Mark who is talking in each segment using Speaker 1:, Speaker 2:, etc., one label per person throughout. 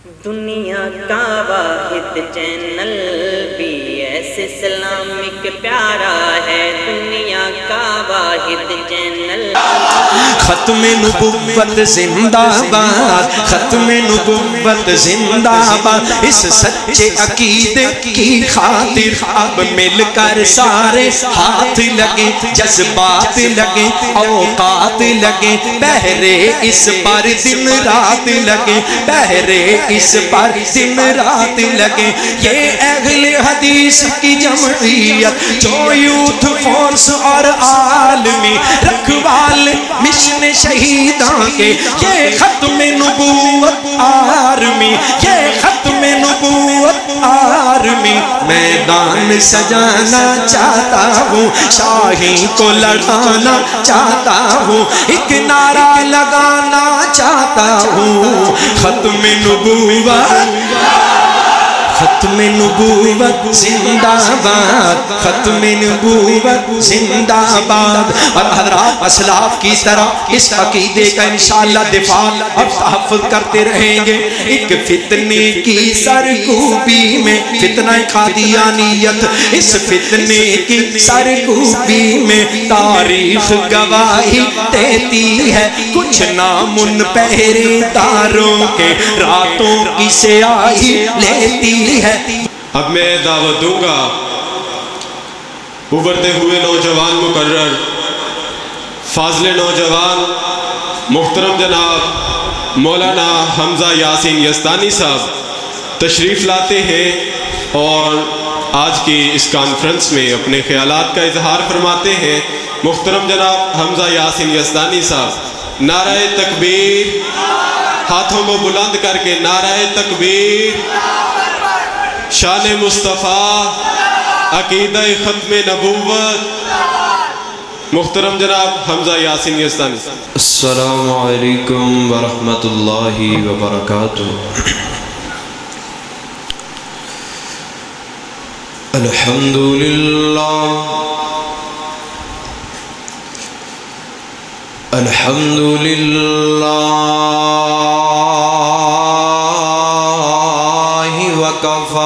Speaker 1: دنیا کا واحد چینل BS اسلامک پیارا ہے، دنیا کا واحد چینل۔
Speaker 2: ختم نبوت زندہ باد، ختم نبوت زندہ باد، اس سچے عقیدے کی خاطر اب مل کر سارے ہاتھ لگے، جذبات لگے، اوقات لگے، پہرے اس پر دن رات لگے، پہرے اس پر دن رات لگے۔ یہ اہل حدیث کی جمعیت جو یوتھ فورس اور عالمی رکھوال مشن شہیداں کے، یہ ختم نبوت آرمی، یہ ختم نبوت آرمی۔ میدان سجانا چاہتا ہوں، شاہی کو لڑانا چاہتا ہوں، ایک نعرہ لگانا چاہتا ہوں، ختم نبوت، ختم نبوت زندہ باد، ختم نبوت زندہ باد۔ اور حضرات اسلاف کی طرح اس عقیدے کا انشاءاللہ دفاع اور تحفظ کرتے رہیں گے۔ ایک فتنے کی سرکوبی میں، فتنہ قادیانیت، اس فتنے کی سرکوبی میں تاریخ گواہی دیتی ہے، کچھ نامن پہرے داروں کے راتوں کی سیاہی لیتی ہے۔
Speaker 3: اب میں دعوت دوں گا ابھرتے ہوئے نوجوان مقرر، فاضل نوجوان محترم جناب مولانا حمزہ یاسین یزدانی صاحب تشریف لاتے ہیں اور آج کی اس کانفرنس میں اپنے خیالات کا اظہار فرماتے ہیں۔ محترم جناب حمزہ یاسین یزدانی صاحب، نعرہ تکبیر، ہاتھوں کو بلند کر کے نعرہ تکبیر، شان مصطفیٰ، عقیدہ ختم نبوت۔ محترم جناب حمزہ یاسین یزدانی۔
Speaker 4: السلام علیکم ورحمۃ اللہ وبرکاتہ۔ الحمدللہ، الحمدللہ وکفا،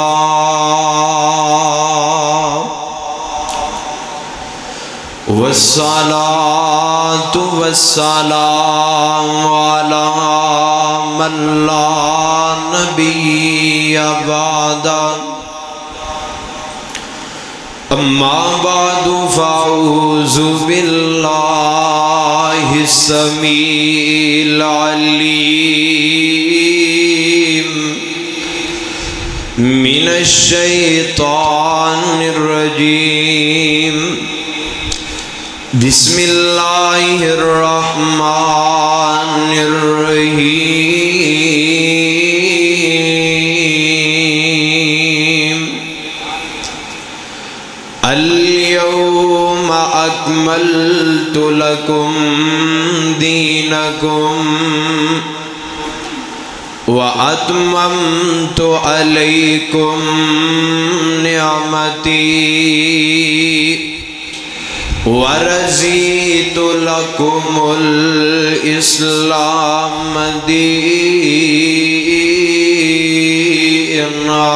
Speaker 4: والصلاة والسلام علی من لا نبی بعدہ، اما بعد فاعوذ باللہ السمیع العلیم من الشیطان الرجیم، بسم اللہ الرحمن الرحیم، اليوم اکملت لکم دینکم وَأَتْمَمْتُ عَلَيْكُمْ نِعْمَتِي وَرَضِيتُ لَكُمُ الْإِسْلَامَ دِينًا۔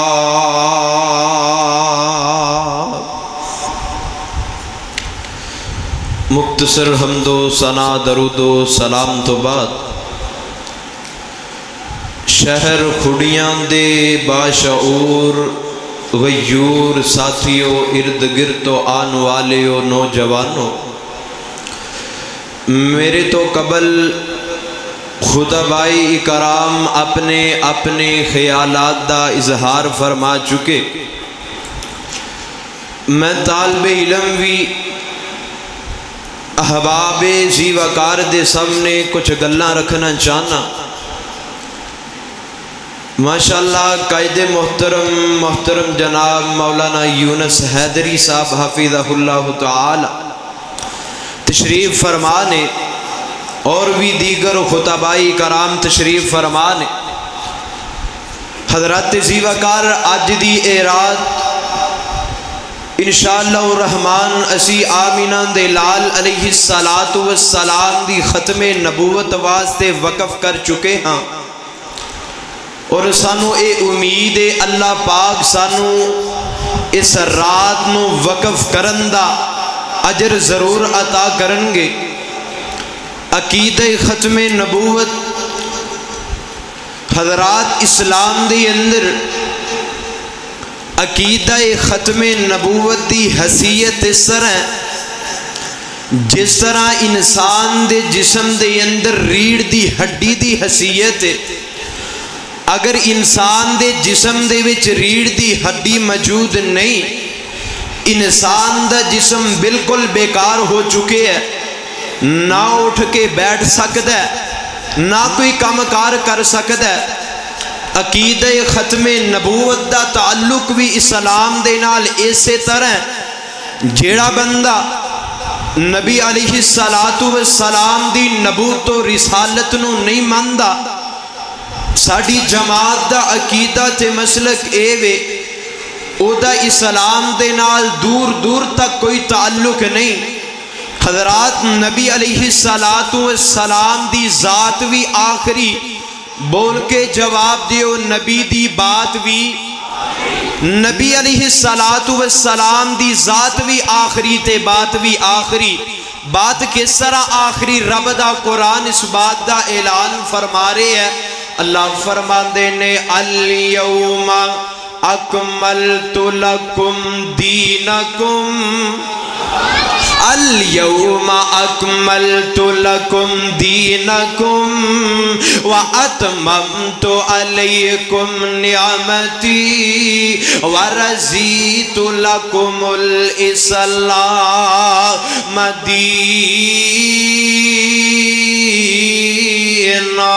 Speaker 4: مختصر حمد و ثنا، درود و سلام تو بعد شہر کھڑیاں دے باشعور غیور ساتھیوں، ارد گرد تو آن والے و نوجوانوں، میرے تو قبل خطبائی کرام اپنے اپنے خیالات دا اظہار فرما چکے۔ میں طالب علم بھی احباب زی وقار دے سامنے کچھ گلاں رکھنا چاہنا۔ ماشاءاللہ قائد محترم جناب مولانا یونس حیدری صاحب حفظہ اللہ تعالی تشریف فرمانے، اور بھی دیگر خطبائی کرام تشریف فرمانے۔ حضرات زی وقار آج دی اے رات انشاءاللہ الرحمن اسی آمینہ دے لال علیہ السلام دی ختم نبوت واسطے وقف کر چکے ہاں۔ اور سانو اے امید ہے اللہ پاک سانو اس رات نو وقف کرن دا اجر ضرور عطا کرن گے۔ عقیدہ ختم نبوت حضرات اسلام دے اندر عقیدہ ختم نبوت دی حیثیت اس طرح جس طرح انسان دے جسم دے اندر ریڑھ دی ہڈی دی حیثیت ہے۔ اگر انسان دے جسم دے وچ ریڑھ دی ہڈی موجود نہیں، انسان دا جسم بالکل بیکار ہو چکے ہے، نہ اٹھ کے بیٹھ سکتا ہے، نہ کوئی کام کار کر سکتا ہے۔ عقیدہ ختم نبوت دا تعلق بھی اسلام دے نال اسی طرح جیڑا بندہ نبی علیہ السلام دی نبوت و رسالت نو نہیں ماندا، ساڑی جماعت دا عقیدہ تے مسلک اے وے او دا اسلام دے نال دور دور تک کوئی تعلق نہیں۔ حضرات نبی علیہ السلام دی ذات بھی آخری، بول کے جواب دیو نبی دی بات بھی، نبی علیہ السلام دی ذات بھی آخری تے بات بھی آخری۔ بات کس طرح آخری؟ رب دا قرآن اس بات دا اعلان فرما رہے ہیں۔ اللہ فرماندے نے الیوم اکملت لکم دینکم، اليوم اکملت لکم دینکم واتممت علیکم نعمتی ورضیت لکم الاسلام دینا۔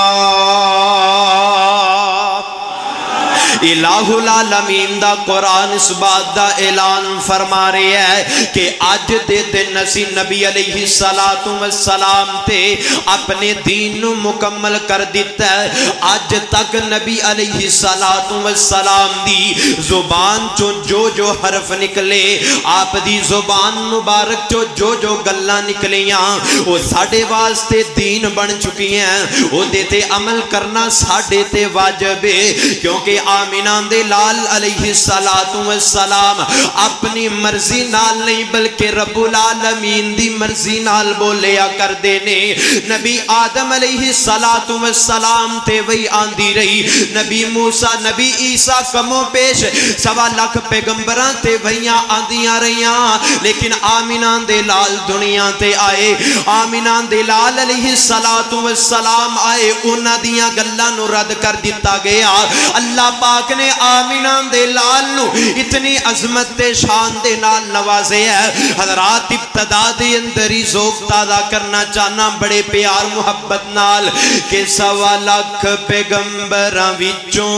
Speaker 4: الہ العالمین دا قرآن اس بات دا اعلان فرما رہے ہیں کہ آج دے دن اسی نبی علیہ السلام تے اپنے دین نو مکمل کر دیتا ہے۔ آج تک نبی علیہ السلام دی زبان چو جو حرف نکلے، آپ دی زبان مبارک چو جو گلہ نکلیاں، وہ ساڑھے واسطے دین بن چکی ہیں، وہ دیتے عمل کرنا ساڑھے تے واجب ہے، کیونکہ آمینہ دے لال علیہ السلام اپنی مرضی نال نہیں بلکہ رب العالمین دی مرضی نال بولیا کر دینے۔ نبی آدم علیہ السلام تے وہی آندی رہی، نبی موسیٰ نبی عیسیٰ کمو پیش 1.25 لاکھ پیغمبران تے وہیاں آندیاں رہیاں، لیکن آمینہ دے لال دنیا تے آئے، آمینہ دے لال علیہ السلام آئے، انہ دیاں گلہ نو رد کر دیتا گیا۔ اللہ پاک نے آمینہ دے لال نو اتنی عظمت تے شان دے نال نوازے ہے۔ حضرات ابتدا دے اندری ذوق تازہ کرنا چاہنا بڑے پیار محبت نال کہ 1.25 لاکھ پیغمبراں وچوں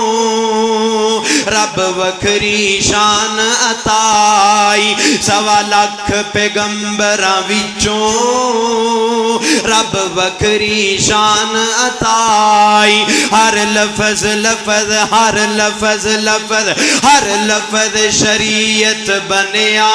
Speaker 4: رب وکری شان عطائی، 1.25 لاکھ پیغمبراں وچوں رب وکری شان عطائی۔ ہر لفظ ہر لفظ شریعت بنیا،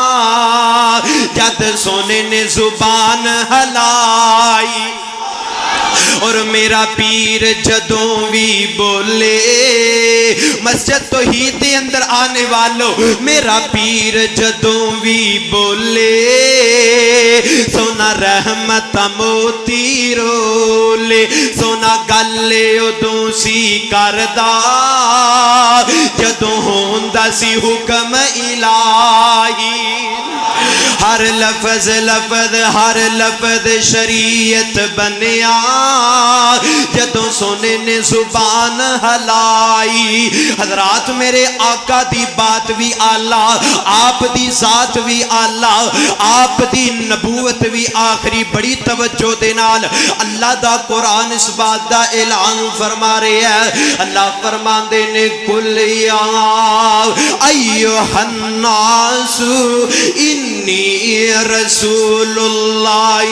Speaker 4: جد سونے نے زبان ہلائی، اور میرا پیر جدوں بھی بولے، مسجد توحید دے اندر آنے والوں، میرا پیر جدوں بھی بولے، سونا رحمت موتی رولے، سونا گلے ادوں سی کردہ جدوں ہوندہ سی حکم الہی۔ ہر لفظ ہر لفظ شریعت بنیا، جدوں سونے نے زبان ہلائی۔ حضرات میرے آقا دی بات بھی آلہ، آپ دی ذات بھی آلہ، آپ دی نبوت بھی آخری۔ بڑی توجہ دے نال اللہ دا قرآن اس بات دا اعلان فرما رہے ہیں۔ اللہ فرمان دینے کل یا ایوہ الناس انی رسول اللہ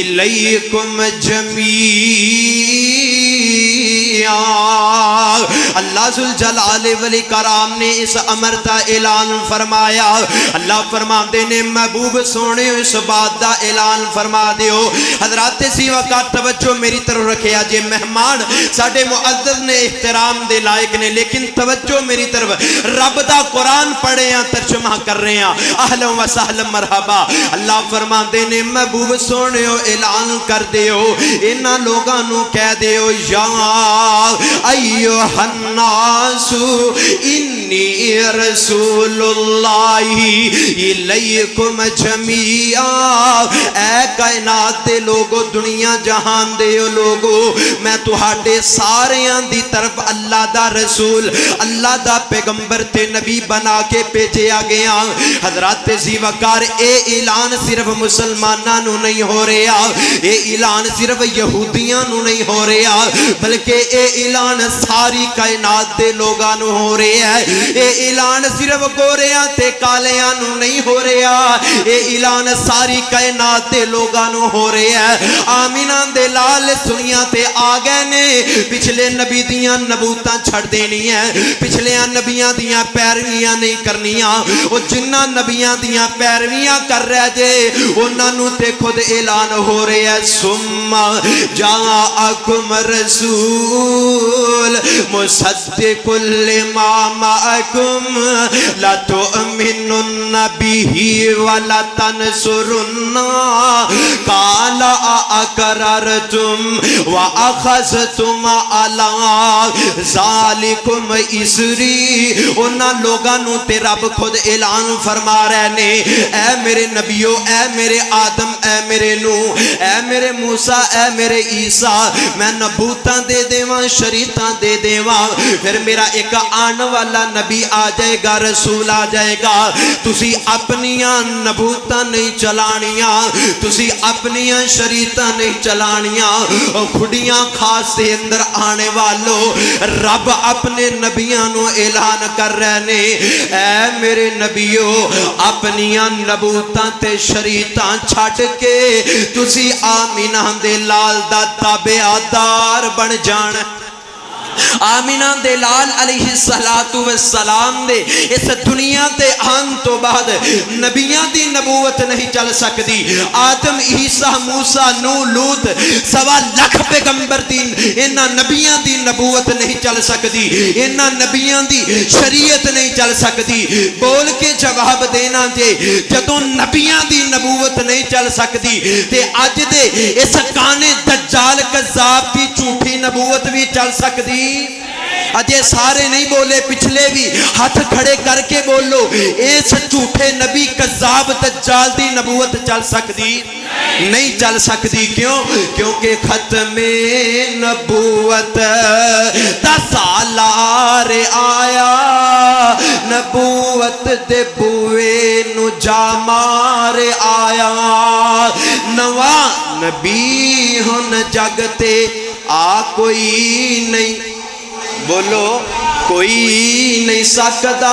Speaker 4: الیکم جمیعا اللہ ذوالجلال والاکرام نے اس امر دا اعلان فرمایا۔ اللہ فرماندے نے محبوب سونے اس بات دا اعلان فرما دیو۔ حضرات سی وقت توجہ میری طرف رکھیا جے، مہمان ساڑھے معزز نے احترام دے لائق نے، لیکن توجہ میری طرف، رب دا قرآن پڑھے ہیں ترجمہ کر رہے ہیں، اہلا و سہلا مرحبا۔ اللہ فرماندے نے محبوب سونے اعلان کر دیو، انہاں لوگاں نو کہہ دیو یا ایوہ الناس انی رسول اللہ الیکم جمیعا، اے کائنات دے لوگو، دنیا جہان دے لوگو، میں تہاڈے ساریاں دی طرف اللہ دا رسول، اللہ دا پیغمبر تے نبی بنا کے بھیجیا گیا۔ حضرات ذی وقار اے اعلان صرف مسلماناں نو نہیں ہو رہا، اے اعلان صرف یہودیاں نو نہیں ہو رہا، بلکہ اے اعلان ساری کائنات دے لوگاں نو ہو رہا ہے۔ اے اعلان صرف گوریاں تے کالیاں نو نہیں ہو رہا، اے اعلان ساری کائنات دے لوگاں نو ہو رہا ہے۔ آمینہ دے لال سنیاں تے آگئے نے، پچھلے نبی دیاں نبوتاں چھڑ دینی ہیں، پچھلے نبیاں دیاں پیرویاں نہیں کرنیاں، وہ جنہ نبیاں دیاں پیرویاں کر رہے جے انہاں نو تے خود اعلان ہو رہے ہیں ثم جاءکم رسول مصدق لما معکم لتؤمنن به ولتنصرن قال اقررتم واخذتم على ذالکم اسری۔ انہاں لوگاں نو تے رب خود اعلان فرما رہے نے، اے میرے نبیو، اے میرے آدم، اے میرے نوح، اے میرے موسیٰ، اے میرے عیسیٰ، میں نبوتاں دے دیواں، شریعتاں دے دیواں، پھر میرا ایک آن والا نبی آ جائے گا، رسول آ جائے گا، تسی اپنیاں نبوتاں نہیں چلانیاں، تسی اپنیاں شریعتاں نہیں چلانیاں، کھڑیاں خاص دے اندر آنے والو، رب اپنے نبیاں نو اعلان کر رہے نے، اے میرے نبیو، اپنیاں نبوتاں تے شریعتاں چھٹ کے تسی آمینہ دے لال دا تابعدار بن جان۔ آمینہ دے لال علیہ السلام دے اس دنیا تے آن تو بعد نبیاں دی نبوت نہیں چل سکتی۔ آدم، عیسیٰ، موسیٰ، نوح، لوط، 1.25 لاکھ پیغمبر دی انہاں نبیاں دی نبوت نہیں چل سکتی، انہاں نبیاں دی شریعت نہیں چل سکتی۔ بول کے جواب دینا جے جدوں نبیاں دی نبوت نہیں چل سکتی تے اج دے اس کانے دجال کذاب دی جھوٹی نبوت بھی چل سکتی؟ اجے سارے نہیں بولے، پچھلے بھی ہاتھ کھڑے کر کے بولو، اس جھوٹے نبی کذاب دجال دی نبوت چل سکتی؟ نہیں چل سکتی۔ کیوں؟ کیونکہ ختم نبوت دا سالار آیا، نبوت دے بوئے نو جامار آیا، نواں نبی ہن جگتے آ کوئی نہیں، بولو کوئی نہیں سکتا،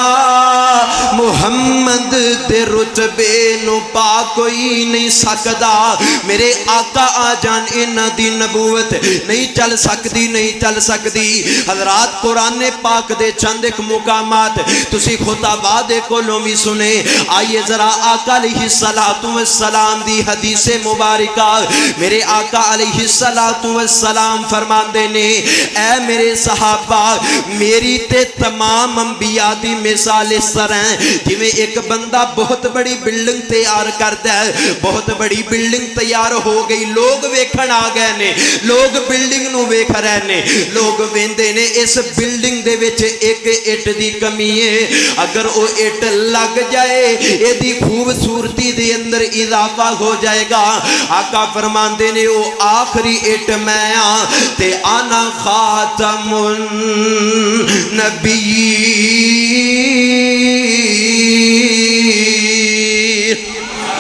Speaker 4: محمد دے رتبے نو پا کوئی نہیں سکتا۔ میرے آقا آ جان انہاں دی نبوت نہیں چل سکتی، نہیں چل سکتی۔ حضرات قرآن پاک دے چند ایک مقامات تسی خطابہ دے کولوں بھی سنے، آئیے ذرا آقا علیہ السلام دی حدیث مبارکہ، میرے آقا علیہ السلام فرماندے نے، اے میرے صحابہ، میری تے تمام انبیاء دی مثال اس طرح ہیں جویں ایک بندہ بہت بڑی بلڈنگ تیار کرتا ہے، بہت بڑی بلڈنگ تیار ہو گئی، لوگ ویکھن آ گئے نے، لوگ بلڈنگ نو ویکھ رہے نے، لوگ ویندے نے اس بلڈنگ دے وچ ایک اٹ دی کمی ہے، اگر او اٹ لگ جائے اے دی خوبصورتی دے اندر اضافہ ہو جائے گا۔ آقا فرماندے نے او آخری اٹ میں آ تے آنا خاتم نبی، آقا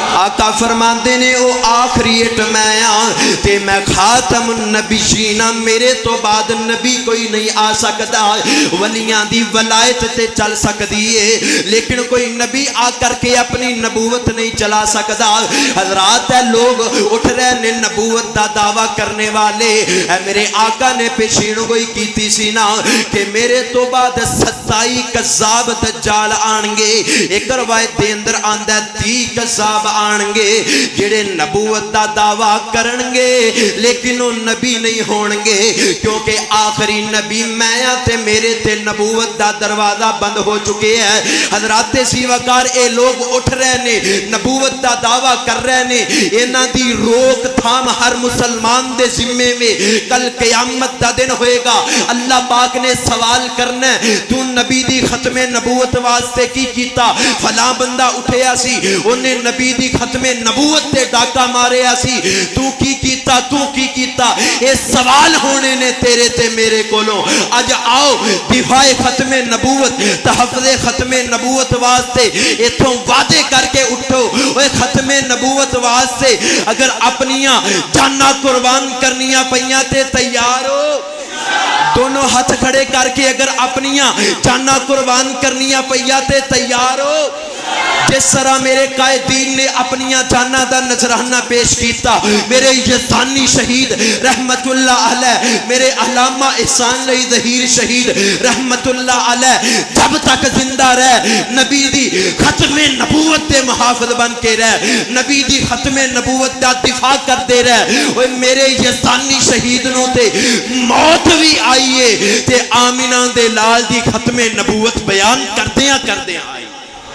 Speaker 4: दाता फरमाते ने वो आखिरी इट मैं आ ते मैं खातम नबीशीना, मेरे तो बाद नबी कोई नहीं आ सकता। वलियां दी वलायत ते चल सकती है लेकिन कोई नबी आ करके अपनी नबूवत नहीं चला सकता। हजरात है लोग उठ रहे ने नबूवत का दावा करने वाले, मेरे आका ने पेशीन गोई की सी ना कि मेरे तो बाद 27 कज़ाब दज्जाल आएंगे। एक रवायत के अंदर आंदा 30 कज़ाब आएंगे जेड़े नबूवत का दावा करनगे लेकिन वो नबी नहीं होंगे, क्योंकि आखिरी नबी मैं ते मेरे ते नबूवत का दरवाजा बंद हो चुके हैं। हजरात सीवाकार ये लोग उठ रहे ने नबूवत का दावा कर रहे ने, इन्हां दी रोक थाम हर मुसलमान दे जिम्मे में कल क़यामत दा दिन होएगा। अल्लाह पाक ने सवाल करना तू नबी दी खत्मे नबूवत वास्ते की कीता? फला बंदा उठिया सी उन्हें नबी दी खत्मे नबूवत ते डाका मारिया सी, तू की कीता? तू की कीता? ये सवाल होने ने तेरे ते मेरे कोलों। अज आओ दिफाए खत्मे नबूवत तहफ़्ज़े खत्मे नबूवत वास्ते इथों वादे करके उठो। ओए खत्मे नबूवत वास्ते अगर अपनियां जाना कुर्बान करनियां पईयां ते तैयार हो? दोनों हाथ खड़े करके अगर अपनियां जाना कुर्बान करनियां पईयां ते तैयार हो? जिस तरह मेरे कायदीन ने अपनियां जाना दा नजराना पेश किया, मेरे यज़दानी शहीद रहमतुल्लाह अलैह, मेरे अल्लामा एहसान अली ज़हीर शहीद रहमतुल्लाह अलैह जब तक जिंदा रह नबी दी खत्मे नबूवत के मुहाफ़िज़ बन के रह, नबी दी खत्मे नबूवत का दिफा करते रह। ओए मेरे यज़दानी शहीद नूं ते मौत भी आई है ते आमिना दे लाल दी खत्मे नबूवत बयान करदियां करदियां आई।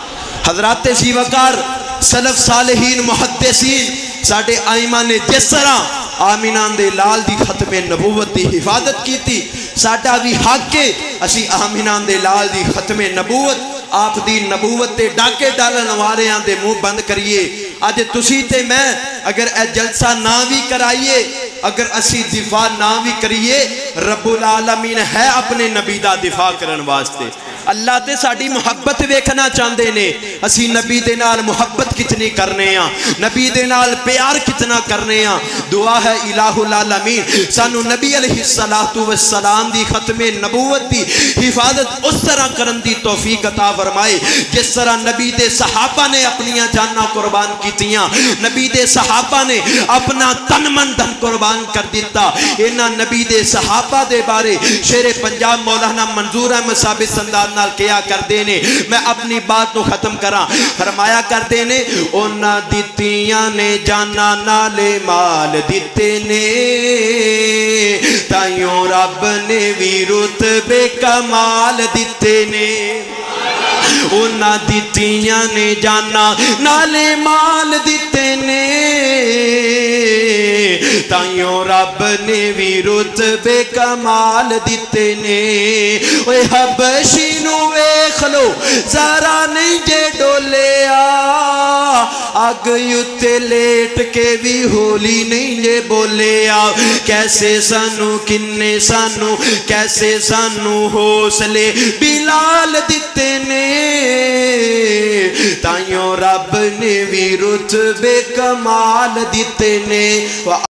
Speaker 4: हजरात सीवकार सलफ सालेहीन मुहद्दिसीन साडे आइमा ने जिस तरह आमिना दे लाल दी खत्मे नबूवत की हिफाजत की थी, साडा भी हक है असी आमिना दे लाल दी खत्मे नबूवत आप दी नबूवत ते डाके डालन वालियां दे मुंह बंद करिए। अज तुसी ते मैं अगर ए जलसा ना भी कराइए, अगर असी दिफा ना भी करिए, रब्बुल आलमीन है अपने नबी दा दिफा करन वास्ते। अल्लाह ते साडी मुहब्बत वेखना चाहते ने, असी नबी दे नाल मुहब्बत कितनी करने आ, नबी दे नाल प्यार कितना करने आ। दुआ है इलाहुल आलमीन सानू नबी अलैहिस्सलातु वस्सलाम दी खत्मे नबूवत दी हिफाजत उस तरह करन दी तौफीक अता फरमाए जिस तरह नबी दे सहाबा ने अपनियां जाना कुर्बान कीतियां, नबी दे सहाबा ने अपना तन मन धन कुर्बान कर दिता। इन्हां नबी दे सहाबा दे बारे शेरे पंजाब मौलाना मंजूर अहमद साबित संदान नाल किया करते ने। मैं अपनी बात को खत्म करा, फरमाया करते ने उन्हां दित्तियां ने जाना नाले माल दिते ने, ताइयों रब ने भी रुतबे कमाल दिते ने। उन्हां दित्तियां ने जाना नाले माल दिते ने, ताइयों रब ने भी रुतबे कमाल दिते ने। ओए हबशी नू वेख लो जरा नहीं जे डोलिया, अग उत्ते लेट के भी होली नहीं जे बोलिया। कैसे सानू किन्ने सानू कैसे सानू हौसले बिलाल दिते ने, ताइयों रब ने भी रुतबे कमाल दिते ने।